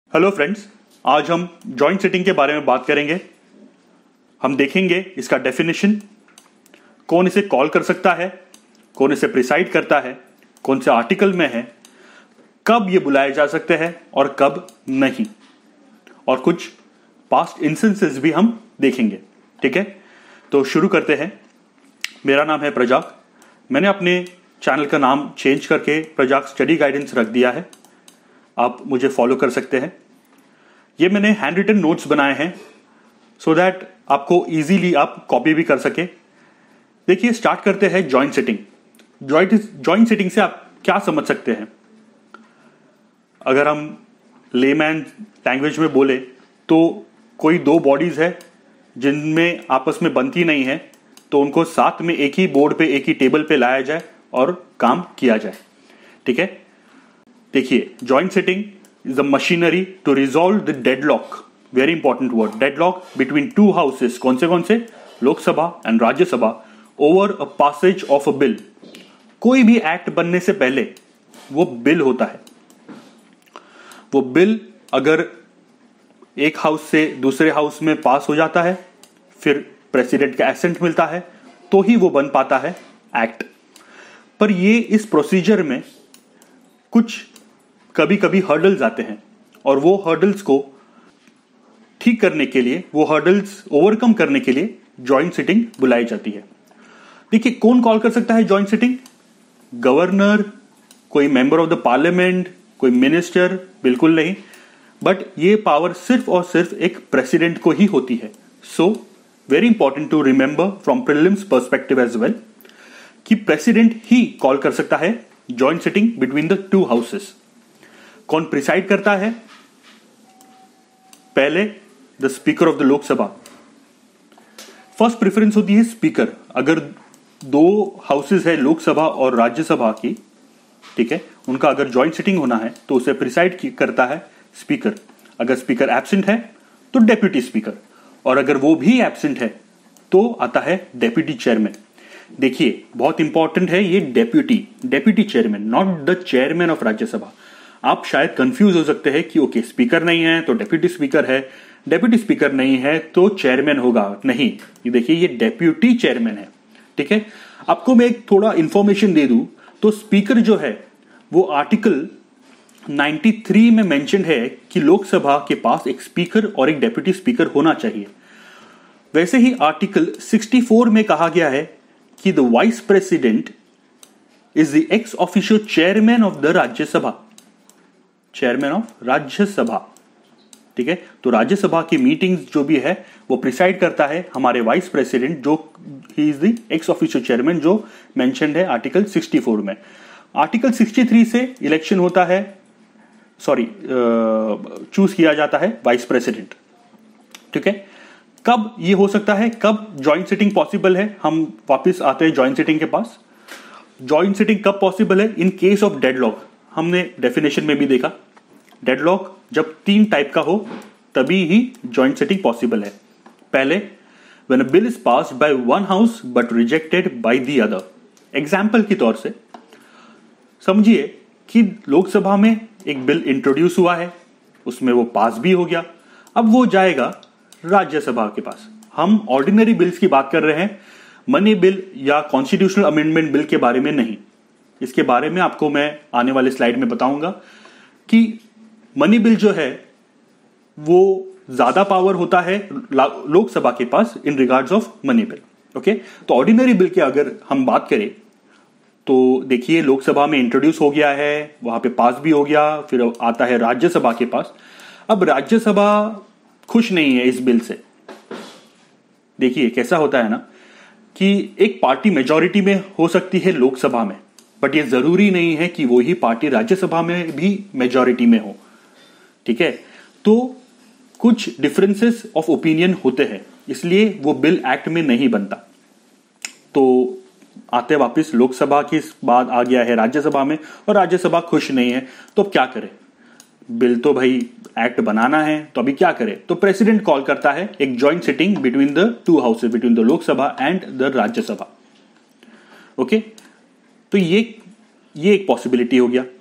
Hello friends, आज हम joint sitting के बारे में बात करेंगे। हम देखेंगे इसका डेफिनेशन, कौन इसे कॉल कर सकता है, कौन इसे प्रिसाइड करता है, कौन से आर्टिकल में है, कब ये बुलाए जा सकते हैं और कब नहीं, और कुछ पास्ट इंस्टेंसेस भी हम देखेंगे। ठीक है, तो शुरू करते हैं। मेरा नाम है प्रजाक। मैंने अपने चैनल का नाम चेंज करके प्रजाक स्टडी गाइडेंस रख दिया है। आप मुझे फॉलो कर सकते हैं। ये मैंने हैंड रिटन नोट्स बनाए हैं सो दैट आपको इजीली आप कॉपी भी कर सके। देखिए, स्टार्ट करते हैं जॉइंट सिटिंग। जॉइंट सिटिंग से आप क्या समझ सकते हैं? अगर हम लेमैन लैंग्वेज में बोले तो कोई दो बॉडीज है जिनमें आपस में बनती नहीं है, तो उनको साथ में एक ही बोर्ड पे, एक ही टेबल पे लाया जाए और काम किया जाए। ठीक है, देखिए, joint sitting is a machinery to resolve the deadlock, very important word, deadlock between two houses. कौन से? Lok Sabha and Rajya Sabha, over a passage of a bill. कोई भी एक्ट बनने से पहले वो बिल होता है। वो बिल अगर एक हाउस से दूसरे हाउस में पास हो जाता है, फिर प्रेसिडेंट का एसेंट मिलता है, तो ही वो बन पाता है एक्ट। पर ये इस प्रोसीजर में कुछ कभी कभी हर्डल्स आते हैं, और वो हर्डल्स को ठीक करने के लिए, वो हर्डल्स ओवरकम करने के लिए जॉइंट सिटिंग बुलाई जाती है। देखिए, कौन कॉल कर सकता है जॉइंट सिटिंग? गवर्नर, कोई मेंबर ऑफ द पार्लियामेंट, कोई मिनिस्टर? बिल्कुल नहीं। बट ये पावर सिर्फ और सिर्फ एक प्रेसिडेंट को ही होती है। So very important to remember from prelims perspective as well कि प्रेसिडेंट ही कॉल कर सकता है joint sitting between the two houses. कौन प्रिसाइड करता है? पहले the speaker of the Lok Sabha. First preference होती है स्पीकर। अगर दो हाउसेस है, लोकसभा और राज्यसभा की, ठीक है, उनका अगर जॉइंट सिटिंग होना है तो उसे प्रिसाइड करता है स्पीकर। अगर स्पीकर एब्सेंट है तो डेप्यूटी स्पीकर, और अगर वो भी एब्सेंट है तो आता है डेप्यूटी चेयरमैन। देखिए, बहुत इंपॉर्टेंट है ये deputy chairman, not the chairman of Rajya Sabha. आप शायद कंफ्यूज हो सकते हैं कि ओके, स्पीकर नहीं है तो डेप्यूटी स्पीकर है, डेप्यूटी स्पीकर नहीं है तो चेयरमैन होगा। नहीं, ये देखिए, ये डेप्यूटी चेयरमैन है। ठीक है, आपको मैं एक थोड़ा इंफॉर्मेशन दे दूं तो स्पीकर जो है वो आर्टिकल 93 में मेंशन है कि लोकसभा के पास एक स्पीकर और एक डेप्यूटी स्पीकर होना चाहिए। वैसे ही आर्टिकल 64 में कहा गया है कि the vice president is the ex officio chairman of the Rajya Sabha, chairman of Rajya Sabha. ठीक है, तो राज्यसभा की मीटिंग्स जो भी है वो प्रिसाइड करता है हमारे वाइस प्रेसिडेंट, जो he is the ex officio chairman, जो मेंशन्ड है आर्टिकल 64 में। आर्टिकल 63 से इलेक्शन होता है, चूज किया जाता है वाइस प्रेसिडेंट। ठीक है, कब ये हो सकता है, कब जॉइंट सिटिंग पॉसिबल है? हम वापस आते हैं जॉइंट सिटिंग के पास। जॉइंट सिटिंग कब पॉसिबल है? In case of deadlock. हमने डेफिनेशन में भी देखा, डेडलॉक जब 3 टाइप का हो तभी ही जॉइंट सिटिंग पॉसिबल है। पहले, when a bill is passed by one house but rejected by the other. Example के तौर से समझिए कि लोकसभा में एक बिल इंट्रोड्यूस हुआ है, उसमें वो पास भी हो गया, अब वो जाएगा राज्यसभा के पास। हम ऑर्डिनरी बिल्स की बात कर रहे हैं, मनी बिल या कॉन्स्टिट्यूशनल अमेंडमेंट बिल के बारे में नहीं। इसके बारे में आपको मैं आने वाले स्लाइड में बताऊंगा कि मनी बिल जो है वो ज्यादा पावर होता है लोकसभा के पास in regards of money bill. Okay, तो ऑर्डिनरी बिल की अगर हम बात करें तो देखिए, लोकसभा में इंट्रोड्यूस हो गया है, वहां पे पास भी हो गया, फिर आता है राज्यसभा के पास। अब राज्यसभा खुश नहीं है इस बिल से। देखिए कैसा होता है ना कि एक पार्टी मेजॉरिटी में हो सकती है लोकसभा में, बट ये जरूरी नहीं है कि वो ही पार्टी राज्यसभा में भी मेजॉरिटी में हो। ठीक है, तो कुछ डिफरेंसेस ऑफ ओपिनियन होते हैं, इसलिए वो बिल एक्ट में नहीं बनता। तो आते वापस लोकसभा के बाद आ गया है राज्यसभा में, और राज्यसभा खुश नहीं है, तो अब क्या करें? बिल तो भाई एक्ट बनाना है, तो अभी क्या करें? तो प्रेसिडेंट कॉल करता है एक joint sitting between the two houses, between the Lok Sabha and the Rajya Sabha. Okay, तो ये एक पॉसिबिलिटी हो गया।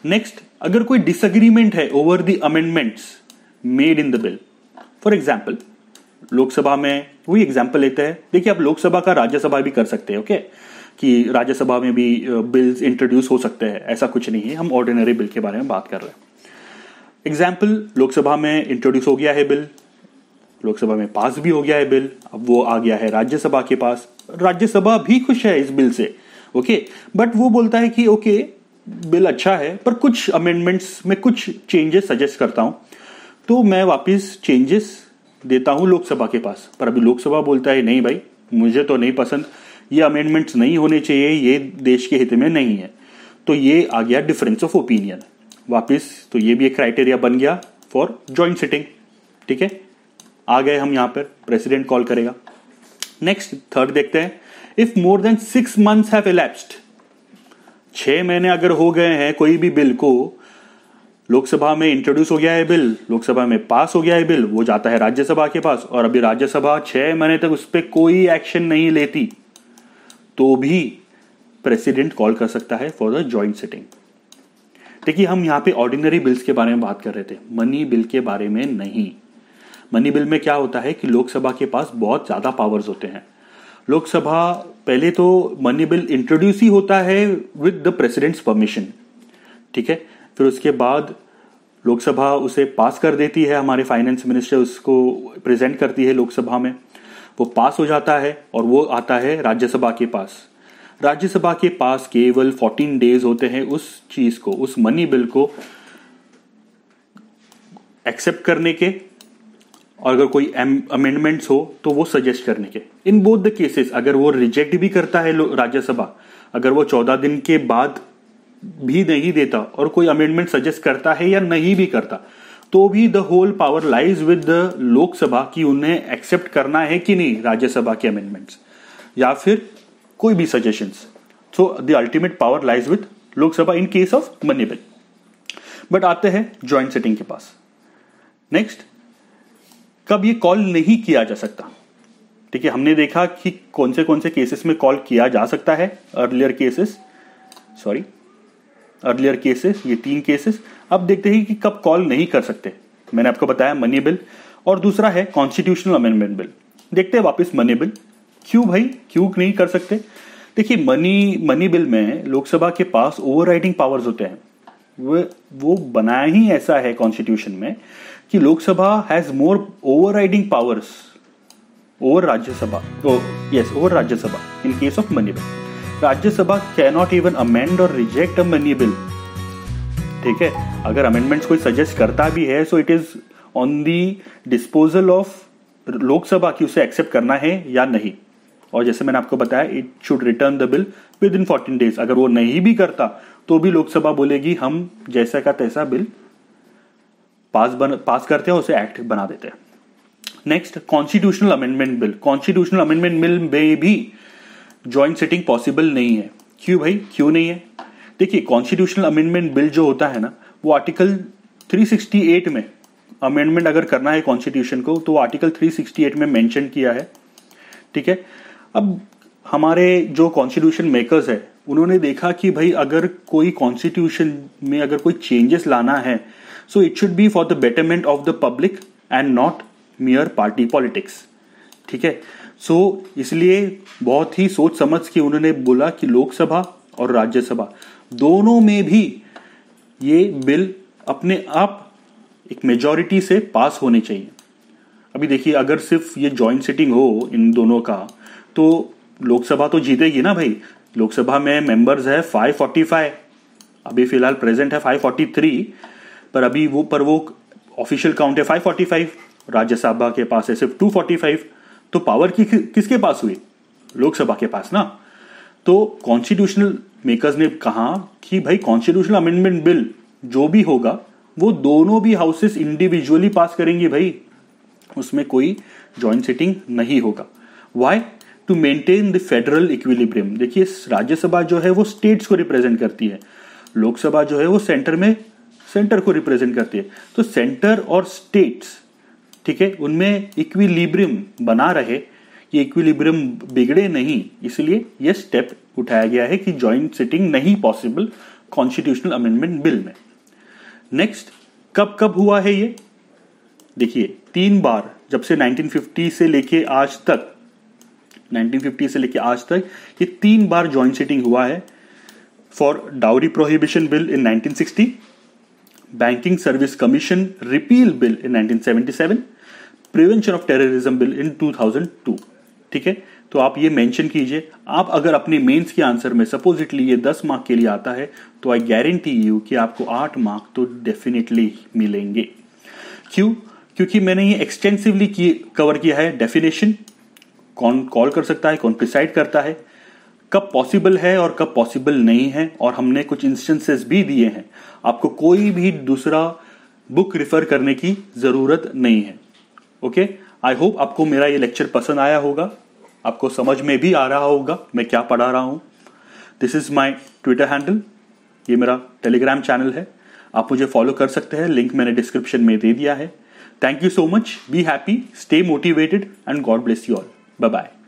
नेक्स्ट, अगर कोई डिसएग्रीमेंट है over the amendments made in the bill, for example Lok Sabha में, वही एग्जाम्पल लेते हैं, देखिए आप लोकसभा का राज्यसभा भी कर सकते हैं, ओके, कि राज्यसभा में भी बिल्स इंट्रोड्यूस हो सकते हैं, ऐसा कुछ नहीं है, हम ऑर्डिनरी बिल के बारे में बात कर रहे हैं। एग्जाम्पल, लोकसभा में इंट्रोड्यूस हो गया है बिल, लोकसभा में पास भी हो गया है बिल, अब वो आ गया है राज्यसभा के पास, राज्यसभा भी खुश है इस बिल से, ओके, बट वो बोलता है कि ओके बिल अच्छा है पर कुछ अमेंडमेंट्स में कुछ चेंजेस सजेस्ट करता हूं, तो मैं वापस चेंजेस देता हूं लोकसभा के पास। पर अभी लोकसभा बोलता है नहीं भाई, मुझे तो नहीं पसंद, ये अमेंडमेंट्स नहीं होने चाहिए, ये देश के हित में नहीं है, तो ये आ गया डिफरेंस ऑफ ओपिनियन वापस, तो ये भी एक क्राइटेरिया बन गया फॉर जॉइंट सिटिंग। ठीक है, आ गए हम यहां पर, प्रेसिडेंट कॉल करेगा। नेक्स्ट, थर्ड देखते हैं, if more than 6 months have elapsed, 6 महीने अगर हो गए हैं कोई भी बिल को, लोकसभा में इंट्रोड्यूस हो गया है बिल, लोकसभा में पास हो गया है बिल, वो जाता है राज्यसभा के पास, और अभी राज्यसभा 6 महीने तक उस पर कोई एक्शन नहीं लेती, तो भी प्रेसिडेंट कॉल कर सकता है फॉर द जॉइंट सिटिंग। देखिए, हम यहां पे ऑर्डिनरी बिल्स के बारे में बात कर रहे थे, मनी बिल के बारे में नहीं। मनी बिल में क्या होता है कि लोकसभा के पास बहुत ज्यादा पावर्स होते हैं। लोकसभा पहले तो मनी बिल इंट्रोड्यूस ही होता है विद द प्रेसिडेंट्स परमिशन, ठीक है, फिर उसके बाद लोकसभा उसे पास कर देती है, हमारे फाइनेंस मिनिस्टर उसको प्रेजेंट करती है लोकसभा में, वो पास हो जाता है और वो आता है राज्यसभा के पास। राज्यसभा के पास केवल 14 डेज होते हैं उस चीज को, उस मनी बिल को एक्सेप्ट करने के, और अगर कोई अमेंडमेंट्स हो तो वो सजेस्ट करने के। इन बोथ द केसेस अगर वो रिजेक्ट भी करता है राज्यसभा, अगर वो 14 दिन के बाद भी नहीं देता और कोई अमेंडमेंट सजेस्ट करता है या नहीं भी करता, तो भी the whole power lies with the Lok Sabha कि उन्हें एक्सेप्ट करना है कि नहीं राज्यसभा के अमेंडमेंट्स या फिर कोई भी suggestions. So the ultimate power lies with Lok Sabha in case of money bill. But आते हैं जॉइंट सिटिंग के पास। नेक्स्ट, कब ये कॉल नहीं किया जा सकता। ठीक है, हमने देखा कि कौन से केसेस में कॉल किया जा सकता है, अर्लियर केसेस, ये 3 केसेस। अब देखते हैं कि कब कॉल नहीं कर सकते। मैंने आपको बताया मनी बिल, और दूसरा है कॉन्स्टिट्यूशनल अमेंडमेंट बिल। देखते हैं वापस मनी बिल, क्यों भाई, क्यों नहीं कर सकते। देखिए, मनी बिल में लोकसभा के पास ओवरराइडिंग पावर्स होते हैं। वो बनाया ही ऐसा है कॉन्स्टिट्यूशन में कि Lok Sabha has more overriding powers over Rajya Sabha, over Rajya Sabha in case of money bill. Rajya Sabha cannot even amend और रिजेक्ट अ मनी बिल। ठीक है, अगर अमेंडमेंट्स कोई सजेस्ट करता भी है, so it is on the disposal of Lok Sabha कि उसे एक्सेप्ट करना है या नहीं। और जैसे मैंने आपको बताया, it should return the bill within 14 days. अगर वो नहीं भी करता तो भी लोकसभा बोलेगी हम जैसा का तैसा बिल पास करते हैं, उसे एक्ट बना देते हैं। Next, constitutional amendment bill. Constitutional amendment bill में भी जॉइंट सिटिंग पॉसिबल नहीं है। क्यों भाई, क्यों नहीं है। देखिए, कॉन्स्टिट्यूशनल अमेंडमेंट बिल जो होता है ना, वो आर्टिकल 368 में अमेंडमेंट अगर करना है कॉन्स्टिट्यूशन को, तो आर्टिकल 368 में मेंशन किया है। ठीक है, अब हमारे जो कॉन्स्टिट्यूशन मेकर्स है, उन्होंने देखा कि भाई अगर कोई कॉन्स्टिट्यूशन में अगर कोई चेंजेस लाना है, so it should be for the betterment of the public and not mere party politics. ठीक है, सो इसलिए बहुत ही सोच समझ के उन्होंने बोला कि लोकसभा और राज्यसभा दोनों में भी ये बिल अपने आप एक मेजॉरिटी से पास होने चाहिए। अभी देखिए, अगर सिर्फ ये जॉइंट सिटिंग हो इन दोनों का, तो लोकसभा तो जीतेगी ना भाई। लोकसभा में मेंबर्स है 545, अभी फिलहाल प्रेजेंट है 543, पर वो ऑफिशियल काउंट है 545। राज्यसभा के पास है सिर्फ 245, तो पावर किसके पास हुई, लोकसभा के पास ना। तो कॉन्स्टिट्यूशनल मेकर्स ने कहा कि भाई कॉन्स्टिट्यूशनल अमेंडमेंट बिल जो भी होगा वो दोनों भी हाउसेस इंडिविजुअली पास करेंगे भाई, उसमें कोई जॉइंट सिटिंग नहीं होगा। Why, to maintain the federal equilibrium. देखिए, राज्यसभा जो है वो स्टेट्स को रिप्रेजेंट करती है, लोकसभा जो है वो सेंटर को रिप्रेजेंट करती है। तो सेंटर और स्टेट्स, ठीक है, उनमें इक्विलिब्रियम बना रहे, ये इक्विलिब्रियम बिगड़े नहीं, इसलिए ये स्टेप उठाया गया है कि जॉइंट सिटिंग नहीं पॉसिबल कॉन्स्टिट्यूशनल अमेंडमेंट बिल में। नेक्स्ट, कब कब हुआ है ये? देखिए 3 बार, जब से 1950 से लेके आज तक, 1950 से लेके आज तक ये 3 बार जॉइंट सिटिंग हुआ है। For dowry prohibition bill in 1960, banking service commission repeal bill in 1977, prevention of terrorism bill in 2002। ठीक है, तो आप ये मेंशन कीजिए। आप अगर अपने मेंस के आंसर में सपोजिटली ये 10 मार्क के लिए आता है तो आई गारंटी यू कि आपको 8 मार्क तो डेफिनेटली मिलेंगे। क्यों? क्योंकि मैंने ये एक्सटेंसिवली कवर किया है डेफिनेशन, कौन कॉल कर सकता है, कौन प्रिसाइड करता है, कब पॉसिबल है और कब पॉसिबल नहीं है, और हमने कुछ इंस्टेंसेस भी दिए हैं। आपको कोई भी दूसरा बुक रिफर करने की जरूरत नहीं है। ओके, आई होप आपको मेरा ये लेक्चर पसंद आया होगा, आपको समझ में भी आ रहा होगा मैं क्या पढ़ा रहा हूं। This is my Twitter handle, ये मेरा टेलीग्राम चैनल है, आप मुझे फॉलो कर सकते हैं, लिंक मैंने डिस्क्रिप्शन में दे दिया है। Thank you so much, be happy, stay motivated and God bless you all. Bye bye.